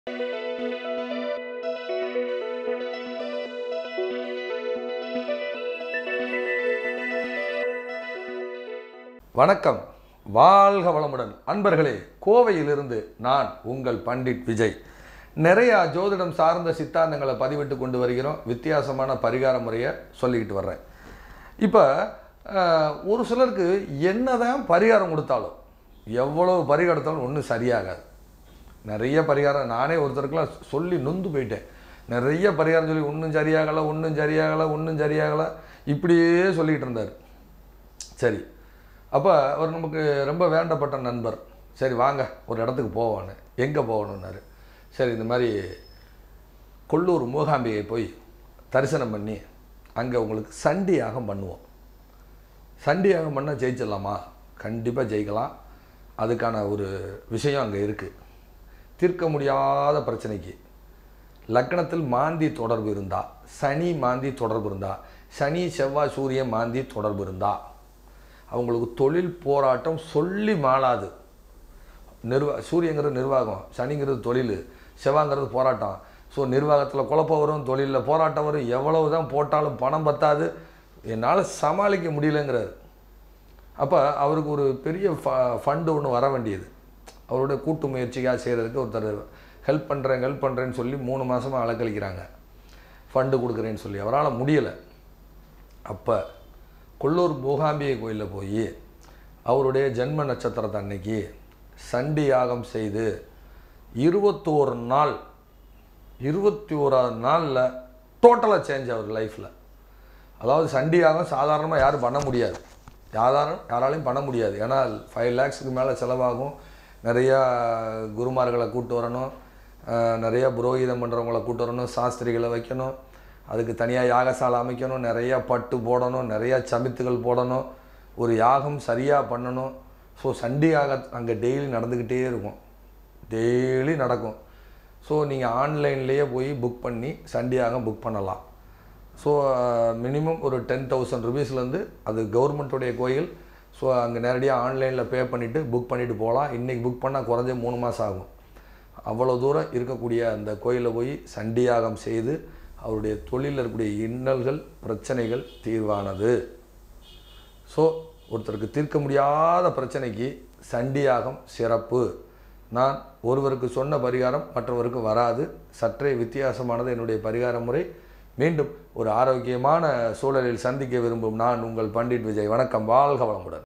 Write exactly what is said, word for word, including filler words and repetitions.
வணக்கம், வாழ்க வளமுடன் அன்பர்களே. கோவையிலிருந்து நான் உங்கள் பண்டிட் விஜய். நிறையா ஜோதிடம் சார்ந்த சித்தாந்தங்களை பதிவிட்டு கொண்டு வருகிறோம். வித்தியாசமான பரிகார முறையை சொல்லிக்கிட்டு வர்றேன். இப்போ ஒரு சிலருக்கு என்ன தான் பரிகாரம் கொடுத்தாலும், எவ்வளவு பரிகாரம் எடுத்தாலும் ஒன்றும் சரியாகாது. நிறைய பரிகாரம் நானே ஒருத்தருக்குலாம் சொல்லி நொந்து போயிட்டேன். நிறைய பரிகாரம் சொல்லி ஒன்றும் சரியாகலை ஒன்றும் சரியாகலை ஒன்றும் சரியாகலை இப்படியே சொல்லிக்கிட்டு இருந்தார். சரி, அப்போ அவர் நமக்கு ரொம்ப வேண்டப்பட்ட நண்பர். சரி வாங்க ஒரு இடத்துக்கு போவான்னு. எங்கே போகணுன்னாரு. சரி, இந்த மாதிரி கொல்லூர் மூகாம்பிகை போய் தரிசனம் பண்ணி அங்கே உங்களுக்கு சண்டி யாகம் பண்ணுவோம். சண்டி யாகம் பண்ணால் ஜெயிச்சிடலாமா? கண்டிப்பாக ஜெயிக்கலாம். அதுக்கான ஒரு விஷயம் அங்கே இருக்குது. தீர்க்க முடியாத பிரச்சனைக்கு லக்னத்தில் மாந்தி தொடர்பு இருந்தால், சனி மாந்தி தொடர்பு இருந்தால், சனி செவ்வாய் சூரியன் மாந்தி தொடர்பு இருந்தால் அவங்களுக்கு தொழில் போராட்டம் சொல்லி மாளாது. நிர்வா சூரியங்கிறது நிர்வாகம், சனிங்கிறது தொழில், செவ்வாங்கிறது போராட்டம். ஸோ நிர்வாகத்தில் குழப்பம் வரும், தொழிலில் போராட்டம் வரும். எவ்வளவு தான் போட்டாலும் பணம் பத்தாது, என்னால் சமாளிக்க முடியலைங்கிறார். அப்போ அவருக்கு ஒரு பெரிய ஃப ஃபண்டு ஒன்று வர வேண்டியது. அவருடைய கூட்டு முயற்சிக்காக செய்கிறதுக்கு ஒருத்தர் ஹெல்ப் பண்ணுறேன் ஹெல்ப் பண்ணுறேன்னு சொல்லி மூணு மாதமாக அலக்கழிக்கிறாங்க. ஃபண்டு கொடுக்குறேன்னு சொல்லி அவரால் முடியலை. அப்போ கொல்லூர் மூகாம்பிகை கோயிலில் போய் அவருடைய ஜென்ம நட்சத்திரத்தை அன்னைக்கு சண்டி யாகம் செய்து இருபத்தோரு நாள் இருபத்தி ஓராவது நாளில் டோட்டலாக சேஞ்ச் ஆகுது லைஃப்பில். அதாவது சண்டி யாகம் சாதாரணமாக யாரும் பண்ண முடியாது, யாரும் யாராலையும் பண்ண முடியாது. ஏன்னா ஃபைவ் லேக்ஸுக்கு மேலே செலவாகும். நிறையா குருமார்களை கூப்பிட்டு வரணும், நிறையா புரோகிதம் பண்ணுறவங்கள கூப்பிட்டு வரணும், சாஸ்திரிகளை வைக்கணும், அதுக்கு தனியாக யாகசாலை அமைக்கணும், நிறையா பட்டு போடணும், நிறையா சமித்துகள் போடணும், ஒரு யாகம் சரியாக பண்ணணும். ஸோ சண்டி யாகம் அங்கே டெய்லி நடந்துக்கிட்டே இருக்கும், டெய்லி நடக்கும். ஸோ நீங்கள் ஆன்லைன்லேயே போய் புக் பண்ணி சண்டி யாகம் புக் பண்ணலாம். ஸோ மினிமம் ஒரு டென் தௌசண்ட் ருபீஸ்லேருந்து, அது கவர்மெண்ட்டுடைய கோயில். ஸோ அங்கே நேரடியாக ஆன்லைனில் பே பண்ணிவிட்டு புக் பண்ணிவிட்டு போகலாம். இன்றைக்கி புக் பண்ணால் குறைஞ்ச மூணு மாதம் ஆகும். அவ்வளோ தூரம் இருக்கக்கூடிய அந்த கோயிலில் போய் சண்டி யாகம் செய்து அவருடைய தொழிலில் இருக்கக்கூடிய இன்னல்கள் பிரச்சனைகள் தீர்வானது. ஸோ ஒருத்தருக்கு தீர்க்க முடியாத பிரச்சனைக்கு சண்டி யாகம் சிறப்பு. நான் ஒருவருக்கு சொன்ன பரிகாரம் மற்றவருக்கு வராது. சற்றே வித்தியாசமானது என்னுடைய பரிகார முறை. மீண்டும் ஒரு ஆரோக்கியமான சூழலில் சந்திக்க விரும்பும் நான் உங்கள் பண்டிட் விஜய். வணக்கம், வாழ்க வளமுடன்.